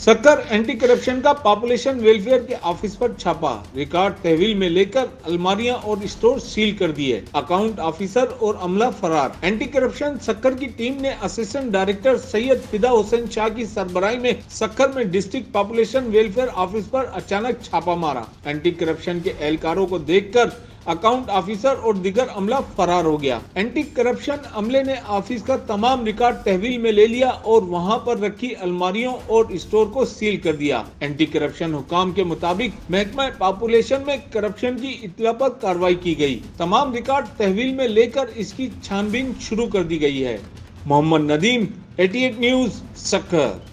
सक्कर anti corruption का population welfare के office पर छापा, रिकॉर्ड तहवील में लेकर अलमारियां और स्टोर सील कर दिए, अकाउंट ऑफिसर और अमला फरार। एंटी करप्शन सक्कर की टीम ने असिस्टेंट डायरेक्टर सैयद फिदा हुसैन शाह की सरबराही में सक्कर में डिस्ट्रिक्ट पॉपुलेशन वेलफेयर ऑफिस पर अचानक छापा मारा। एंटी करप्शन के एहलकारों को देखकर अकाउंट ऑफिसर और दिगर अमला फरार हो गया। एंटी करप्शन अमले ने ऑफिस का तमाम रिकॉर्ड तहवील में ले लिया और वहां पर रखी अलमारियों और स्टोर को सील कर दिया। एंटी करप्शन हुकाम के मुताबिक महकमा पॉपुलेशन में करप्शन की इत्तला पर कार्रवाई की गई। तमाम रिकॉर्ड तहवील में लेकर इसकी छानबीन शुरू कर दी गई है। मोहम्मद नदीम, 88 न्यूज, सक्कर।